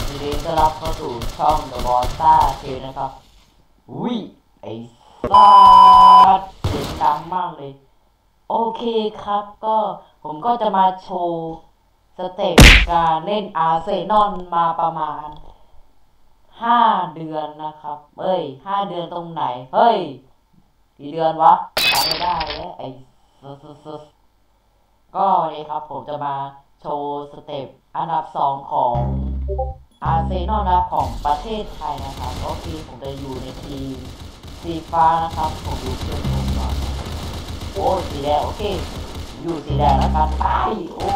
ยินดีต้อนรับเข้าสู่ช่อง The Bossa เคนะครับอุ้ยไอ้สัสเสียงดังมากเลยโอเคครับก็ผมก็จะมาโชว์สเต็ปการเล่นอาร์เซนอลมาประมาณ5 เดือนนะครับ5 เดือนตรงไหนเฮ้ยกี่เดือนวะจำไม่ได้แล้วไอ้ก็เลยครับผมจะมาโชว์สเต็ปอันดับ2ของอาร์เซนอลนะครับของประเทศไทยนะครับโอเคผมจะอยู่ในทีมสีฟ้านะครับผมดูเพื่อนผมก่อนโอ้สีแดงโอเคอยู่สีแดงแล้วกันไปโอ้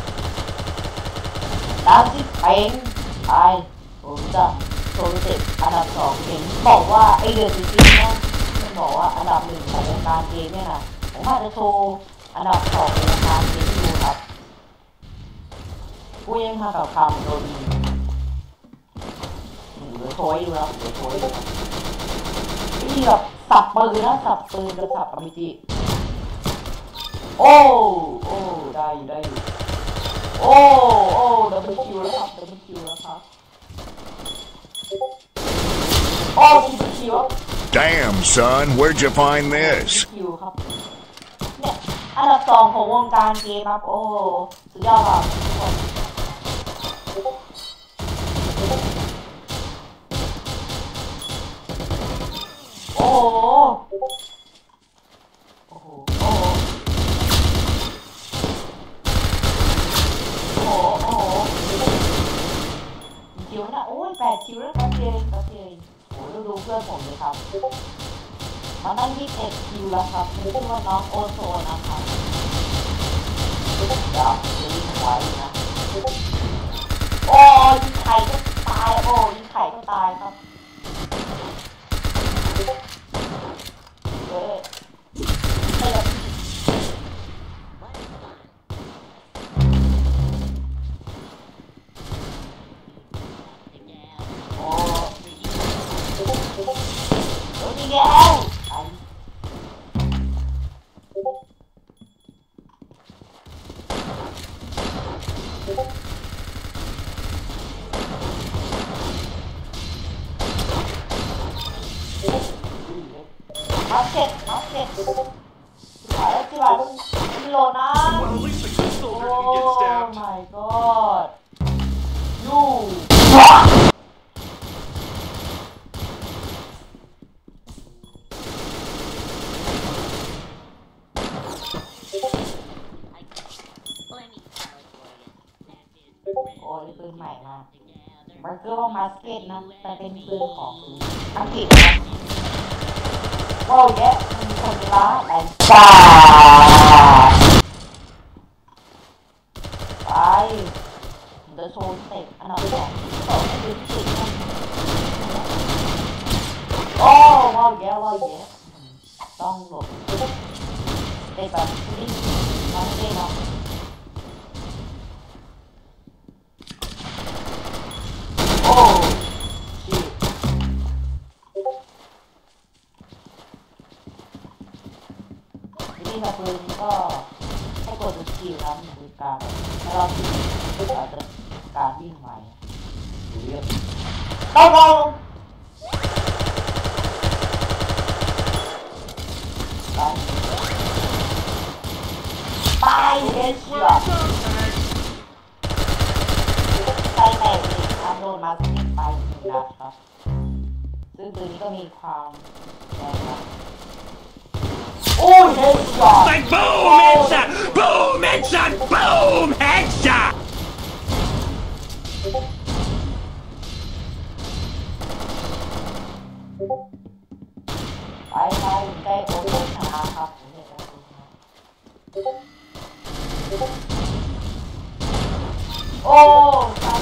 ดาวซิเป่งไปผมจะโชว์สเต็ปอันดับ2เห็นบอกว่าไอเดือนจริงๆนะไม่บอกว่าอันดับ1ของวงการเกมเนี่ยนะผมอาจจะโชว์อันดับ2ของวงการเกมให้ดูครับกูยังทำกับคำโดนเหลือโชยดูนะเหลือโชยนี่แบบสับปืนนะสับปืนกับสับอมิจิโอ้ได้อยู่โอ้ดับเบิลคิวแล้วครับดับเบิลคิวแล้วครับโอ้ดับเบิลคิว Damn son where'd you find this คิวครับเนี่ยอันดับ2ของวงการเกมครับโอ้สุดยอดครับทุกคนโอ้คิวนะโอ้ย8 คิวแล้วครับเจนโอ้ดูเพื่อนผมเลยครับมันได้21 คิวแล้วครับชื่อว่าน้องโอโซนะครับเดี๋ยวจะยิงไว้นะโอ้ยิงไข่ก็ตายยิงไข่ก็ตายครับแย่มาเก็ตขายที่ร้านกิโลนะโอ้ my god ยูโอ้ยปืนใหม่มากมันก็ว่ามาสเก็ตนะแต่เป็นปืนของอังกฤษนะว้าวแย่มีคนร้ายแรงจ้าไปเดี๋ยวโชว์สเต็ปอันดับ2ปืนติดโอ้ว้าวแย่ต้องหลบเตะแบบนี้มาเต้นเนาะโอ้ชิววิธีการปืนก็ให้กดสกิลนะคือการถ้าเรายิงก็อาจจะการวิ่งไวหรือเยอะต้องไปเฮดช็อตไปแตกอีกครับโดนมาสกิปไปนะครับซึ่งตัวนี้ก็มีความแรงนะโอ้ยเฮดช็อต Like boom headshot boom headshot boom headshot ไปได้โอ้ยนะครับโอ้ตาย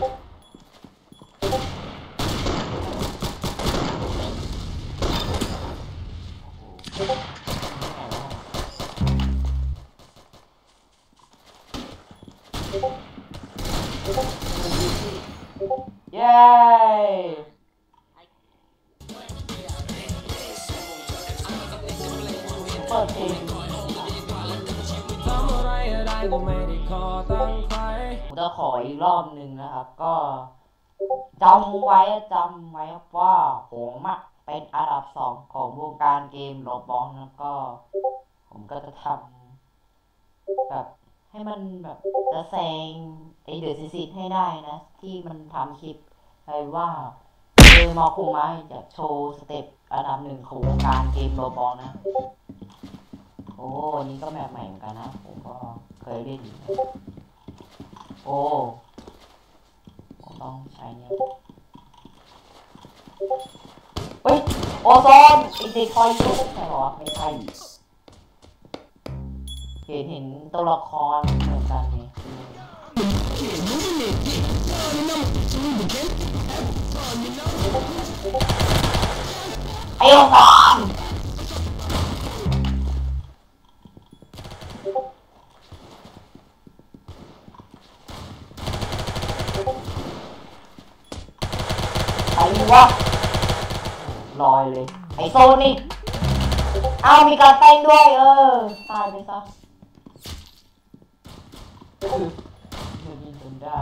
เย้เปิดเพลง ผมจะขออีกรอบหนึ่งนะครับก็จำไว้ว่าผมเป็นอันดับ2ของวงการเกมโรบล็อกแล้วก็ผมก็จะทำแบบให้มันแบบจะแซงไอเดอะซิซิให้ได้นะที่มันทำคลิปอะไรว่ามอคุมาอยากโชว์สเต็ปอันดับ1ของวงการเกมโรบล็อกนะโอ้นี่ก็แบบใหม่เหมือนกันนะผมก็เคยเล่นโอ้ผมต้องใช้เนี่ยเฮ้ยโอโซนอีกติดคอยยุใช่หรอไม่ใช่เห็นตัวละครเหมือนกันนี่ไอ้โอโซนไอ้วะลอยเลยไอ้โซนี่เอามีการเต้นด้วยตายไปซะมันยิงจนได้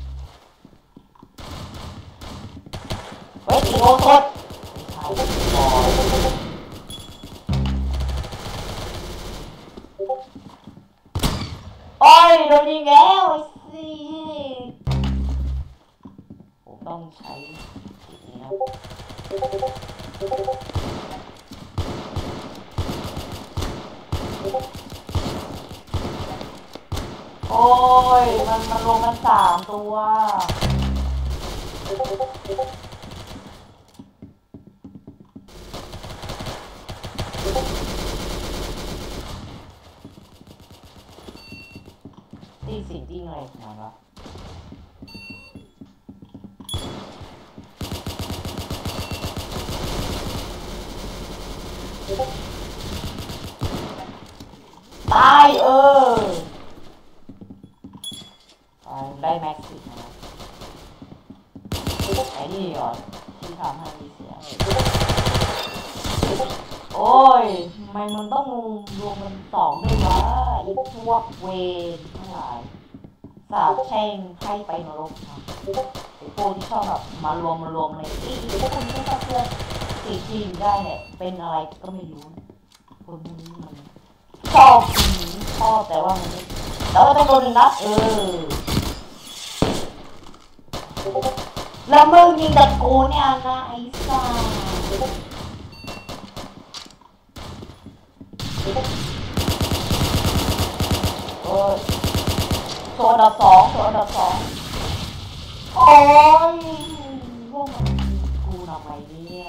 เฮ้ยอีโอโซนไม่ใช่ลอยโอ้ยโดนยิงแล้วไอ้สิผมต้องใช้สิ่งนี้ครับโอ้ยมันลงกัน3 ตัวตีสิ่งที่อะไรของมันวะตายได้แม็กซ์นะไอ้นี่ก่อนที่ทำให้มีเสียงโอ้ยทำไมมันต้องรวมเป็น2ด้วยวะอีพวกเวรทั้งหลายสาบแช่งให้ไปนรกนะไอ้พวกที่ชอบแบบมารวมเลยพวกคุณที่ชอบเพื่อนตีทีมได้เนี่ยเป็นอะไรก็ไม่รู้คนนี้มันชอบแต่ว่ามันแล้วต้องโดนนะแล้วมึงยิงแต่กูเนี่ยนะไอ้สัสโซนอันดับ 2โอ้ยพวกมันกูทำไมเนี่ย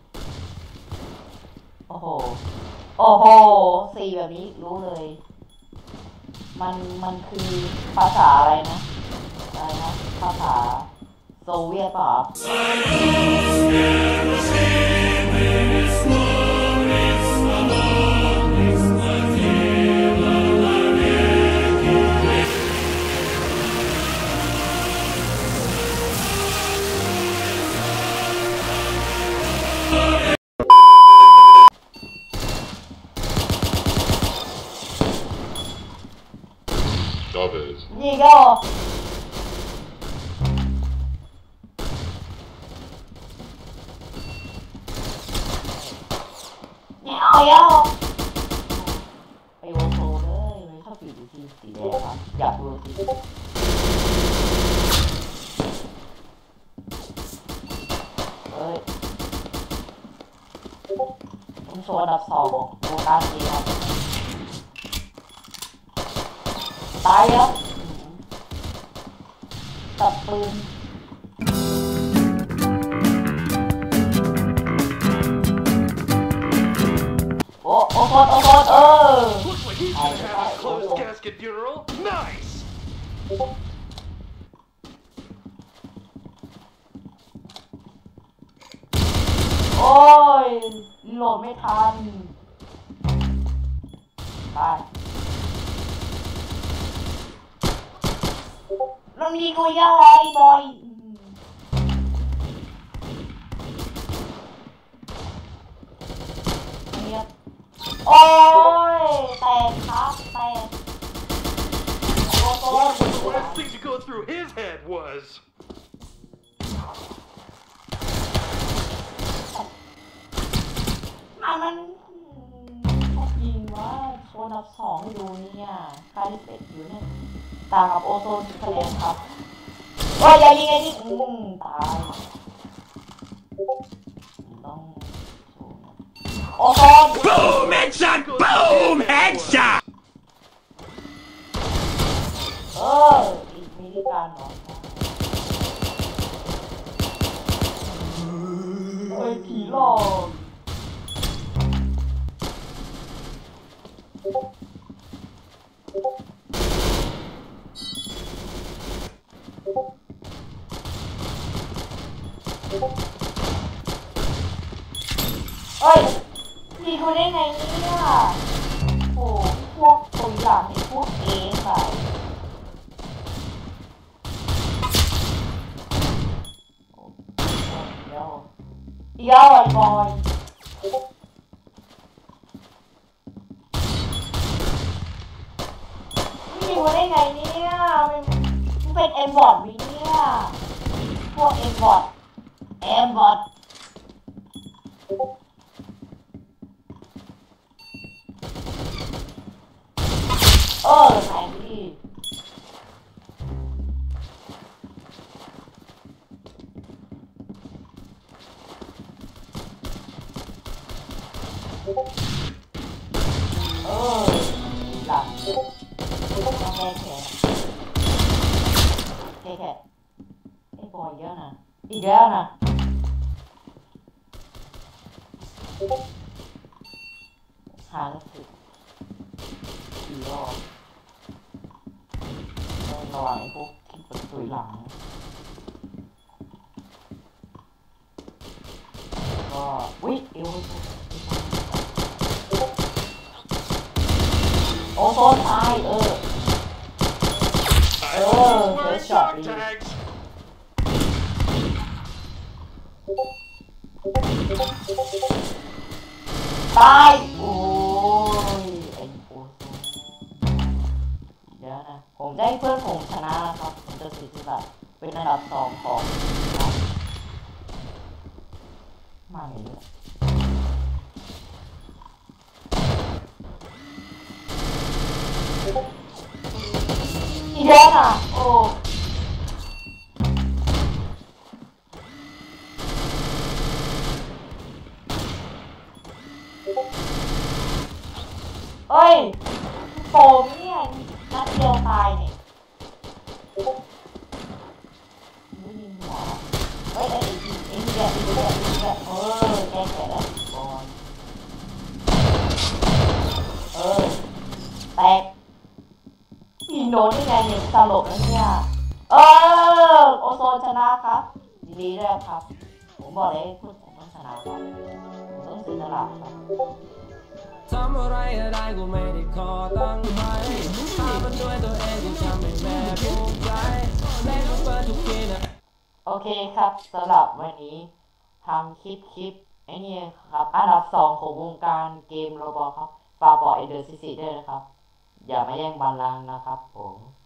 โอ้โห4แบบนี้รู้เลยมันคือภาษาอะไรนะภาษาโซเวียตป่ะนี่ก็ไปโอโซเลยไม่ชอบสีแดงครับอยากดูสีผมโชว์อันดับ 2โลกาเซียตายแล้วตัดปืนโอ้โห Looks like he's gonna have a closed casket funeral. Nice! โอ้ยโหลดไม่ทันตายแล้วมีกูยังไงบอยโอ้ยแตกครับแตกโอ้โห The last thing to go through his head was มันยิงว่าโซนดับ2ให้ดูเนี่ยคาริเฟตอยู่เนี่ยต่างกับโอโซนคะแนนครับว่าอย่ายิงไอ้นี่ตายต้องโอโซน Boom headshot! Boom headshot! อีกวิธีการเหรอเฮ้ยผีหลอกเอ้ยมีคนได้ไงเนี่ยโอ้พวกตัวอย่างในพวกเองค่ะเดี๋ยวไอ้บอยมีคนได้ไงเนี่ยมันเป็นเอ็มบอทวิเนี่ยพวกเอ็มบอทไหนพี่หลังต้องแก้แขนไอ้บอยเยอะนะอีกแล้วนะหากระสุนกี่รอบระหว่างไอ้พวกที่ประตูหลังก็วิเอวโอโซนตายเฟสช็อตดีตายโอ้ยไอ้โอโซนเดี๋ยวนะผมได้เพื่อนผมชนะแล้วครับผมจะ40 บาทเป็นอันดับ2ของมาไหนเนี่ยอีกแล้วนะโอ้เอ้ยโฟมเนี่ยนัดเดียวตายเนี่ยไม่ยิงหัวเฮ้ยไอ้แกแกแล้วบอลแตกยิงโดนได้ไงเนี่ยตลกนะเนี่ยโอโซนชนะครับดีด้วยครับผมบอกเลยคุณผมต้องชนะครับผมต้องเสียสละครับทำอะไรอะไรกูไม่ได้ขอตั้งไว้ทำมันด้วยตัวเองกูทำให้แม่ภูมิใจเล่นเปิดทุกทีนะโอเคครับสำหรับวันนี้ทำคลิปไอ้นี่ครับอันดับ2ของวงการเกมโรบอทครับฝากบอกไอเดอร์ซิซี่ด้วยนะครับอย่ามาแย่งบัลลังก์นะครับผม